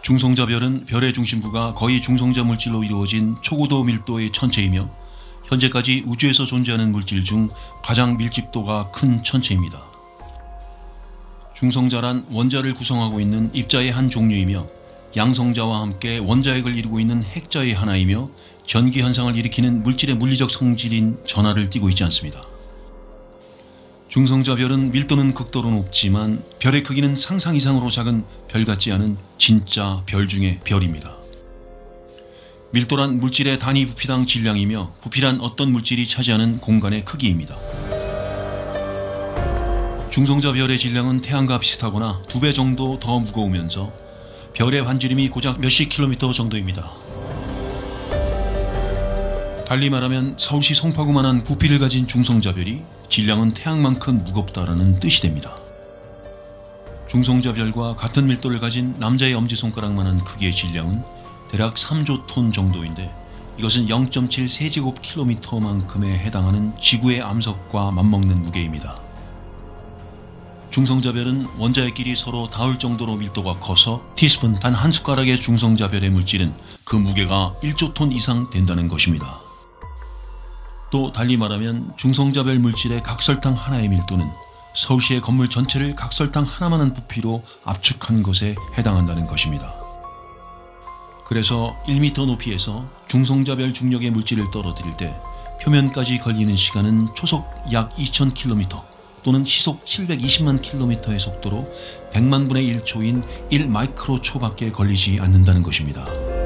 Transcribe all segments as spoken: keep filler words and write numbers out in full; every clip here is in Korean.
중성자별은 별의 중심부가 거의 중성자 물질로 이루어진 초고도 밀도의 천체이며 현재까지 우주에서 존재하는 물질 중 가장 밀집도가 큰 천체입니다. 중성자란 원자를 구성하고 있는 입자의 한 종류이며 양성자와 함께 원자핵을 이루고 있는 핵자의 하나이며 전기 현상을 일으키는 물질의 물리적 성질인 전하를 띠고 있지 않습니다. 중성자별은 밀도는 극도로 높지만 별의 크기는 상상 이상으로 작은 별 같지 않은 진짜 별 중의 별입니다. 밀도란 물질의 단위 부피당 질량이며 부피란 어떤 물질이 차지하는 공간의 크기입니다. 중성자별의 질량은 태양과 비슷하거나 두 배 정도 더 무거우면서 별의 반지름이 고작 몇십 킬로미터 정도입니다. 달리 말하면 서울시 송파구만한 부피를 가진 중성자별이 질량은 태양만큼 무겁다라는 뜻이 됩니다. 중성자별과 같은 밀도를 가진 남자의 엄지손가락만한 크기의 질량은 대략 삼조 톤 정도인데 이것은 영 점 칠 세제곱킬로미터만큼에 해당하는 지구의 암석과 맞먹는 무게입니다. 중성자별은 원자핵끼리 서로 닿을 정도로 밀도가 커서 티스푼 단 한 숟가락의 중성자별의 물질은 그 무게가 일조 톤 이상 된다는 것입니다. 또 달리 말하면 중성자별 물질의 각설탕 하나의 밀도는 서울시의 건물 전체를 각설탕 하나만한 부피로 압축한 것에 해당한다는 것입니다. 그래서 일 미터 높이에서 중성자별 중력의 물질을 떨어뜨릴 때 표면까지 걸리는 시간은 초속 약 이천 킬로미터 또는 시속 칠백이십만 킬로미터의 속도로 백만 분의 일 초인 일 마이크로 초밖에 걸리지 않는다는 것입니다.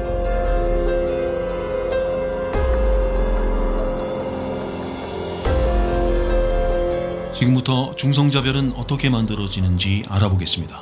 지금부터 중성자별은 어떻게 만들어지는지 알아보겠습니다.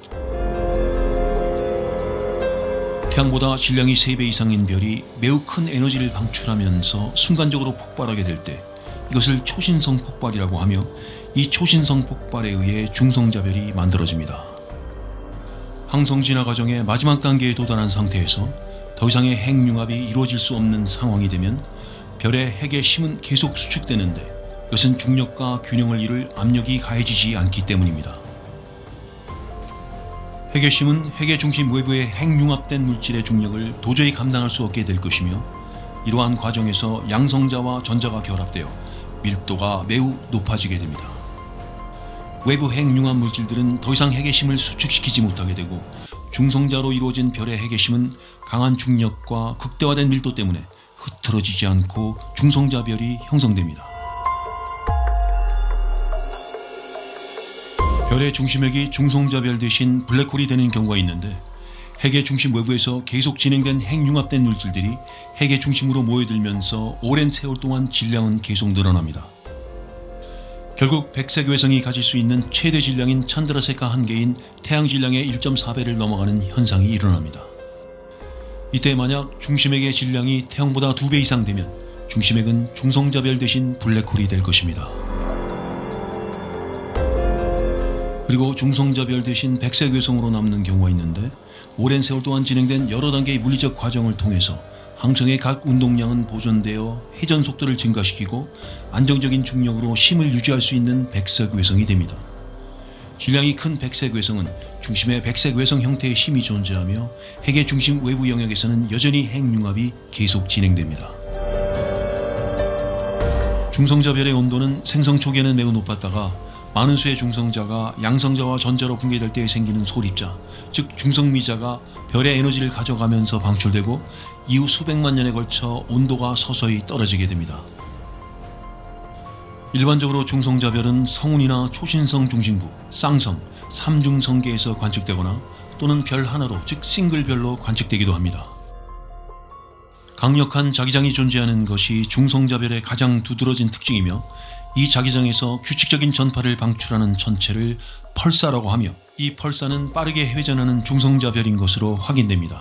태양보다 질량이 세 배 이상인 별이 매우 큰 에너지를 방출하면서 순간적으로 폭발하게 될 때 이것을 초신성 폭발이라고 하며 이 초신성 폭발에 의해 중성자별이 만들어집니다. 항성 진화 과정의 마지막 단계에 도달한 상태에서 더 이상의 핵융합이 이루어질 수 없는 상황이 되면 별의 핵의 힘은 계속 수축되는데 이것은 중력과 균형을 이룰 압력이 가해지지 않기 때문입니다. 핵의 힘은 핵의 중심 외부의 핵융합된 물질의 중력을 도저히 감당할 수 없게 될 것이며 이러한 과정에서 양성자와 전자가 결합되어 밀도가 매우 높아지게 됩니다. 외부 핵융합 물질들은 더 이상 핵의 힘을 수축시키지 못하게 되고 중성자로 이루어진 별의 핵의 힘은 강한 중력과 극대화된 밀도 때문에 흐트러지지 않고 중성자별이 형성됩니다. 별의 중심핵이 중성자별 대신 블랙홀이 되는 경우가 있는데 핵의 중심 외부에서 계속 진행된 핵융합된 물질들이 핵의 중심으로 모여들면서 오랜 세월 동안 질량은 계속 늘어납니다. 결국 백색외성이 가질 수 있는 최대 질량인 찬드라세카 한계인 태양 질량의 일 점 사 배를 넘어가는 현상이 일어납니다. 이때 만약 중심핵의 질량이 태양보다 두 배 이상 되면 중심핵은 중성자별 대신 블랙홀이 될 것입니다. 그리고 중성자별 대신 백색외성으로 남는 경우가 있는데 오랜 세월 동안 진행된 여러 단계의 물리적 과정을 통해서 항성의 각 운동량은 보존되어 회전 속도를 증가시키고 안정적인 중력으로 힘을 유지할 수 있는 백색외성이 됩니다. 질량이 큰 백색외성은 중심에 백색외성 형태의 힘이 존재하며 핵의 중심 외부 영역에서는 여전히 핵융합이 계속 진행됩니다. 중성자별의 온도는 생성 초기에는 매우 높았다가 많은 수의 중성자가 양성자와 전자로 붕괴될 때 생기는 소립자, 즉 중성미자가 별의 에너지를 가져가면서 방출되고 이후 수백만 년에 걸쳐 온도가 서서히 떨어지게 됩니다. 일반적으로 중성자별은 성운이나 초신성 중심부, 쌍성, 삼중성계에서 관측되거나 또는 별 하나로 즉 싱글별로 관측되기도 합니다. 강력한 자기장이 존재하는 것이 중성자별의 가장 두드러진 특징이며 이 자기장에서 규칙적인 전파를 방출하는 천체를 펄사라고 하며 이 펄사는 빠르게 회전하는 중성자별인 것으로 확인됩니다.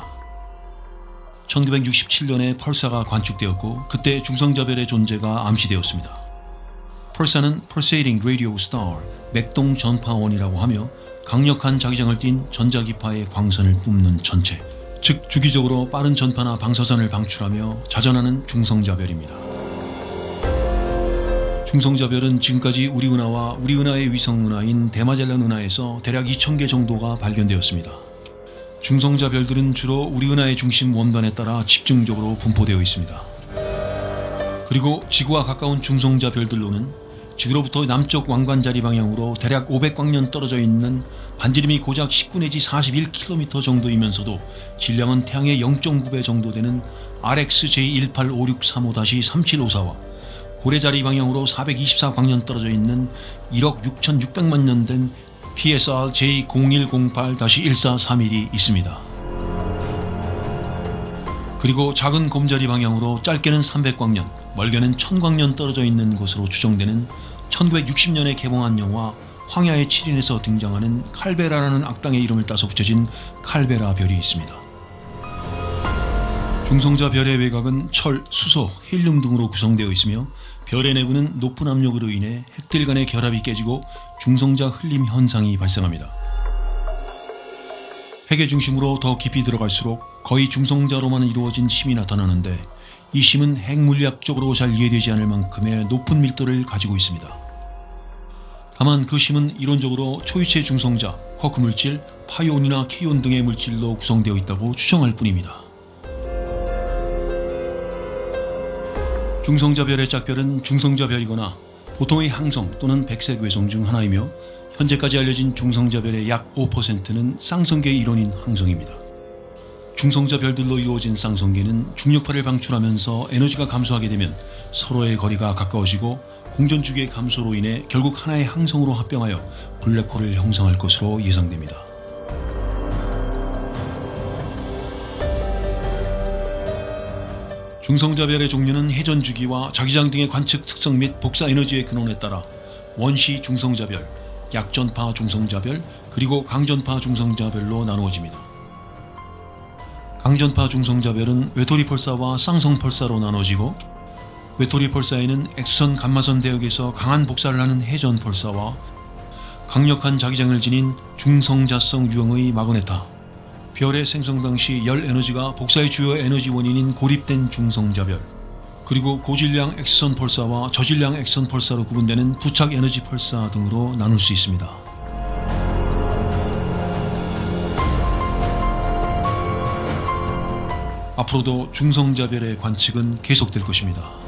천구백육십칠 년에 펄사가 관측되었고 그때 중성자별의 존재가 암시되었습니다. 펄사는 Pulsating Radio Star, 맥동 전파원이라고 하며 강력한 자기장을 띤 전자기파의 광선을 뿜는 천체, 즉 주기적으로 빠른 전파나 방사선을 방출하며 자전하는 중성자별입니다. 중성자별은 지금까지 우리 은하와 우리 은하의 위성 은하인 대마젤란 은하에서 대략 이천 개 정도가 발견되었습니다. 중성자 별들은 주로 우리 은하의 중심 원단에 따라 집중적으로 분포되어 있습니다. 그리고 지구와 가까운 중성자 별들로는 지구로부터 남쪽 왕관자리 방향으로 대략 오백 광년 떨어져 있는 반지름이 고작 십구 내지 사십일 킬로미터 정도이면서도 질량은 태양의 영 점 구 배 정도 되는 알엑스제이 일팔오육삼오 삼칠오사와 고래자리 방향으로 사백이십사 광년 떨어져 있는 일억 육천육백만 년 된 피에스알 제이 공일공팔 일사삼일이 있습니다. 그리고 작은 곰자리 방향으로 짧게는 삼백 광년, 멀게는 천 광년 떨어져 있는 것으로 추정되는 천구백육십 년에 개봉한 영화 황야의 칠 인에서 등장하는 칼베라라는 악당의 이름을 따서 붙여진 칼베라 별이 있습니다. 중성자 별의 외곽은 철, 수소, 헬륨 등으로 구성되어 있으며 별의 내부는 높은 압력으로 인해 핵들 간의 결합이 깨지고 중성자 흘림 현상이 발생합니다. 핵의 중심으로 더 깊이 들어갈수록 거의 중성자로만 이루어진 힘이 나타나는데 이 힘은 핵물리학적으로 잘 이해되지 않을 만큼의 높은 밀도를 가지고 있습니다. 다만 그 힘은 이론적으로 초유체 중성자, 쿼크 물질, 파이온이나 케이온 등의 물질로 구성되어 있다고 추정할 뿐입니다. 중성자별의 짝별은 중성자별이거나 보통의 항성 또는 백색 외성 중 하나이며 현재까지 알려진 중성자별의 약 오 퍼센트는 쌍성계 이론인 항성입니다. 중성자별들로 이루어진 쌍성계는 중력파를 방출하면서 에너지가 감소하게 되면 서로의 거리가 가까워지고 공전주기의 감소로 인해 결국 하나의 항성으로 합병하여 블랙홀을 형성할 것으로 예상됩니다. 중성자별의 종류는 회전주기와 자기장 등의 관측 특성 및 복사 에너지의 근원에 따라 원시 중성자별, 약전파 중성자별, 그리고 강전파 중성자별로 나누어집니다. 강전파 중성자별은 외톨이 펄사와 쌍성 펄사로 나눠지고 외톨이 펄사에는 X선 감마선 대역에서 강한 복사를 하는 회전 펄사와 강력한 자기장을 지닌 중성자성 유형의 마그네타, 별의 생성 당시 열 에너지가 복사의 주요 에너지 원인인 고립된 중성자별, 그리고 고질량 X선 펄사와 저질량 X선 펄사로 구분되는 부착 에너지 펄사 등으로 나눌 수 있습니다. 앞으로도 중성자별의 관측은 계속될 것입니다.